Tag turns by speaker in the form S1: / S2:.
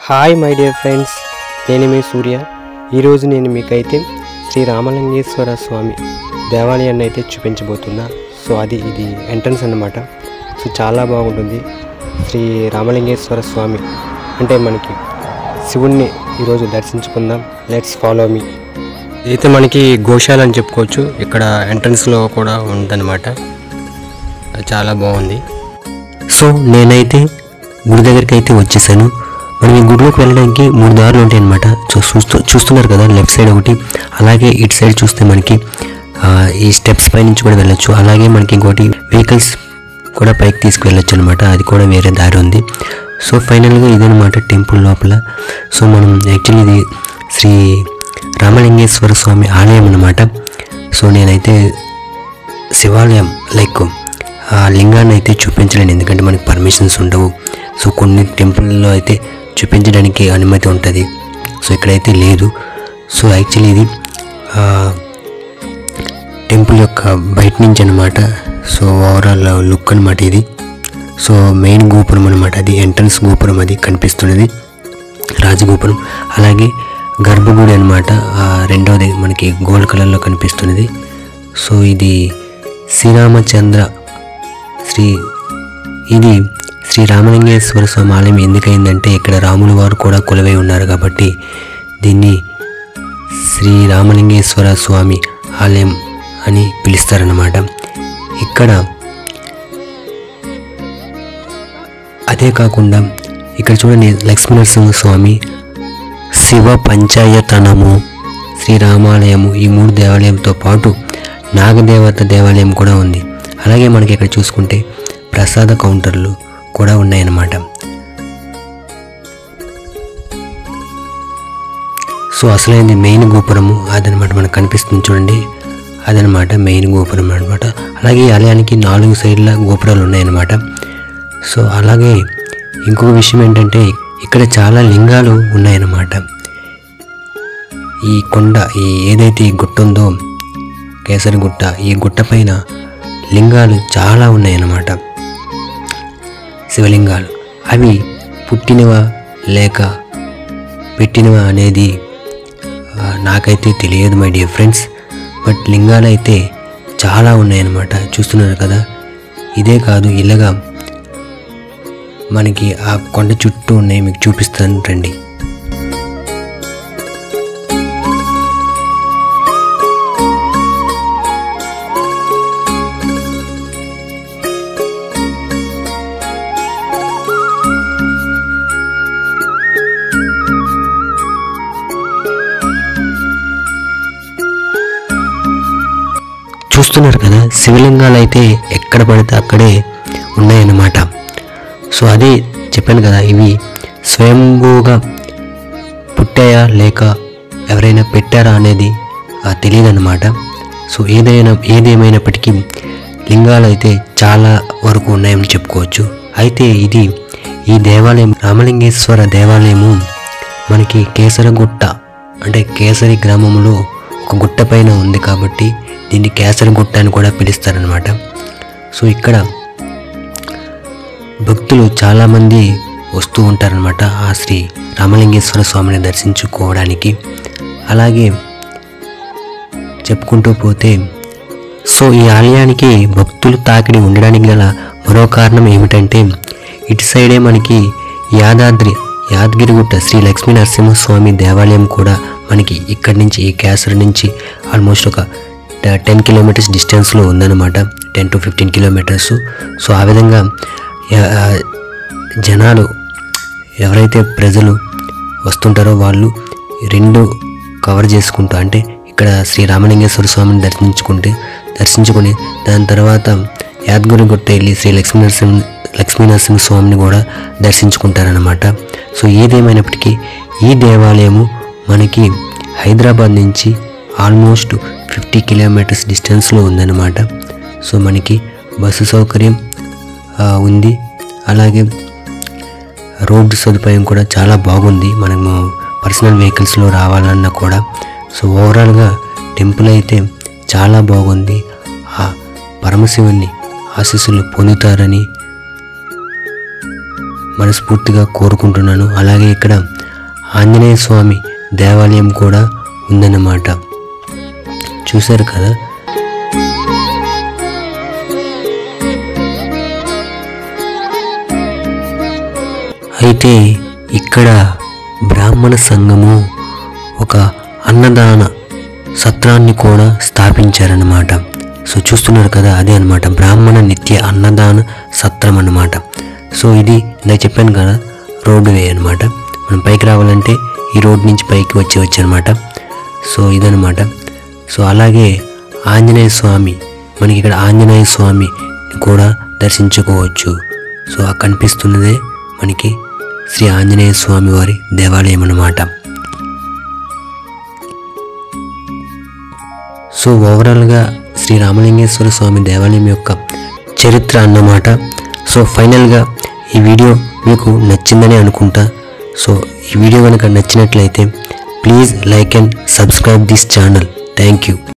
S1: Hi my dear friends, నేను మీ సూర్య. ఈరోజు నేను మీకైతే శ్రీ రామలింగేశ్వర స్వామి దేవాలయాన్ని అయితే చూపించబోతున్నా. సో ఇది ఎంట్రన్స్ అన్నమాట. సో చాలా బాగుంటుంది. శ్రీ రామలింగేశ్వర స్వామి అంటే మనకి శివుణ్ణి ఈరోజు దర్శించుకుందాం. Let's follow me. అయితే మనకి గోశాల అని చెప్పుకోవచ్చు. ఇక్కడ ఎంట్రన్స్లో కూడా ఉందన్నమాట. చాలా బాగుంది. సో నేనైతే గుడి దగ్గరికి అయితే వచ్చేసాను. మనం ఈ గుడిలోకి వెళ్ళడానికి 3 దారులు ఉంటాయి అన్నమాట. చూస్తున్నారు కదా, లెఫ్ట్ సైడ్ ఒకటి, అలాగే ఇటు సైడ్ చూస్తే మనకి ఈ స్టెప్స్ పై నుంచి కూడా వెళ్ళొచ్చు. అలాగే మనకి ఇంకోటి వెహికల్స్ కూడా పైకి తీసుకువెళ్ళొచ్చు అనమాట. అది కూడా వేరే దారి ఉంది. సో ఫైనల్గా ఇదనమాట టెంపుల్ లోపల. సో మనం యాక్చువల్లీ ఇది శ్రీ రామలింగేశ్వర స్వామి ఆలయం అన్నమాట. సో నేనైతే శివాలయం లైక్ ఆ లింగాన్ని అయితే చూపించలేను, ఎందుకంటే మనకి పర్మిషన్స్ ఉండవు. సో కొన్ని టెంపుల్లో అయితే చూపించడానికి అనుమతి ఉంటుంది. సో ఇక్కడైతే లేదు. సో యాక్చువల్లీ ఇది టెంపుల్ యొక్క బయట నుంచి అనమాట. సో ఓవరాల్ లుక్ అనమాట ఇది. సో మెయిన్ గోపురం అనమాట, అది ఎంట్రన్స్ గోపురం, అది కనిపిస్తున్నది రాజగోపురం. అలాగే గర్భగుడి అనమాట, రెండవది మనకి గోల్డ్ కలర్లో కనిపిస్తున్నది. సో ఇది ఇది శ్రీ రామలింగేశ్వర స్వామి ఆలయం ఎందుకైందంటే ఇక్కడ రాముల వారు కూడా కొలువై ఉన్నారు కాబట్టి దీన్ని శ్రీ రామలింగేశ్వర స్వామి ఆలయం అని పిలుస్తారన్నమాట. ఇక్కడ అదే కాకుండా ఇక్కడ చూడండి, లక్ష్మీనరసింహ స్వామి, శివ పంచాయతనము, శ్రీరామాలయము, ఈ 3 దేవాలయంతో పాటు నాగదేవత దేవాలయం కూడా ఉంది. అలాగే మనకి ఇక్కడ చూసుకుంటే ప్రసాద కౌంటర్లు కూడా ఉన్నాయన్నమాట. సో అసలైంది మెయిన్ గోపురము అదనమాట, మనకు కనిపిస్తుంది చూడండి, అదనమాట మెయిన్ గోపురం అనమాట. అలాగే ఈ ఆలయానికి 4 సైడ్ల గోపురాలు ఉన్నాయన్నమాట. సో అలాగే ఇంకొక విషయం ఏంటంటే ఇక్కడ చాలా లింగాలు ఉన్నాయన్నమాట. ఈ కొండ, ఏదైతే ఈ గుట్ట ఉందో కేసరి గుట్ట, ఈ గుట్ట పైన లింగాలు చాలా ఉన్నాయన్నమాట, శివలింగాలు. అవి పుట్టినవా లేక పెట్టినవా అనేది నాకైతే తెలియదు మై డియర్ ఫ్రెండ్స్. బట్ లింగాలు అయితే చాలా ఉన్నాయన్నమాట. చూస్తున్నారు కదా, ఇదే కాదు, ఇలాగా మనకి ఆ కొండ చుట్టూ ఉన్నాయి, మీకు చూపిస్తాను రండి. చూస్తున్నారు కదా, శివలింగాలు అయితే ఎక్కడ పడితే అక్కడే ఉన్నాయన్నమాట. సో అదే చెప్పాను కదా, ఇవి స్వయంభూగా పుట్టాయా లేక ఎవరైనా పెట్టారా అనేది తెలియదు అన్నమాట. సో ఏదేమైనప్పటికీ లింగాలు అయితే చాలా వరకు ఉన్నాయని చెప్పుకోవచ్చు. అయితే ఈ దేవాలయం, రామలింగేశ్వర దేవాలయము మనకి కేసరగుట్ట అంటే కేసరి గ్రామంలో ఒక గుట్ట పైన ఉంది కాబట్టి దీన్ని కేసరగుట్ట అని కూడా పిలుస్తారనమాట. సో ఇక్కడ భక్తులు చాలామంది వస్తూ ఉంటారనమాట ఆ శ్రీ రామలింగేశ్వర స్వామిని దర్శించుకోవడానికి. అలాగే చెప్పుకుంటూ పోతే, సో ఈ ఆలయానికి భక్తులు తాకిడి ఉండడానికి గల మరో కారణం ఏమిటంటే ఇటు సైడే మనకి యాదగిరిగుట్ట శ్రీ లక్ష్మీనరసింహస్వామి దేవాలయం కూడా మనకి ఇక్కడి నుంచి, ఈ కేసరి నుంచి ఆల్మోస్ట్ ఒక 10 కిలోమీటర్స్ డిస్టెన్స్లో ఉందన్నమాట, 10 to 15 కిలోమీటర్స్. సో ఆ విధంగా జనాలు, ఎవరైతే ప్రజలు వస్తుంటారో వాళ్ళు 2 కవర్ చేసుకుంటూ, అంటే ఇక్కడ శ్రీ రామలింగేశ్వర స్వామిని దర్శించుకొని దాని తర్వాత యాదగిరిగుట్ట వెళ్ళి శ్రీ లక్ష్మీనరసింహ స్వామిని కూడా దర్శించుకుంటారనమాట. సో ఏదేమైనప్పటికీ ఈ దేవాలయము మనకి హైదరాబాద్ నుంచి ఆల్మోస్ట్ 50 కిలోమీటర్స్ డిస్టెన్స్లో ఉందన్నమాట. సో మనకి బస్సు సౌకర్యం ఉంది, అలాగే రోడ్డు సదుపాయం కూడా చాలా బాగుంది, మనము పర్సనల్ వెహికల్స్లో రావాలన్నా కూడా. సో ఓవరాల్గా టెంపుల్ అయితే చాలా బాగుంది. ఆ పరమశివుని ఆశీస్సులు పొందుతారని మనస్ఫూర్తిగా కోరుకుంటున్నాను. అలాగే ఇక్కడ ఆంజనేయ స్వామి దేవాలయం కూడా ఉందన్నమాట. చూశారు కదా. అయితే ఇక్కడ బ్రాహ్మణ సంఘము ఒక అన్నదాన సత్రాన్ని కూడా స్థాపించారన్నమాట. సో చూస్తున్నారు కదా, అదే అన్నమాట బ్రాహ్మణ నిత్య అన్నదాన సత్రం అన్నమాట. సో ఇది నేను చెప్పాను కదా, రోడ్డు వే అనమాట. మనం పైకి రావాలంటే ఈ రోడ్ నుంచి పైకి వచ్చేవచ్చు అనమాట. సో ఇదనమాట. సో అలాగే ఆంజనేయ స్వామి, మనకి ఇక్కడ ఆంజనేయ స్వామి కూడా దర్శించుకోవచ్చు. సో ఆ కనిపిస్తున్నదే మనకి శ్రీ ఆంజనేయ స్వామి వారి దేవాలయం అన్నమాట. సో ఓవరాల్గా శ్రీ రామలింగేశ్వర స్వామి దేవాలయం యొక్క చరిత్ర అన్నమాట. సో ఫైనల్గా ఈ వీడియో మీకు నచ్చిందని అనుకుంటా. సో ఈ వీడియో కనుక నచ్చినట్లయితే please like and subscribe this channel. Thank you.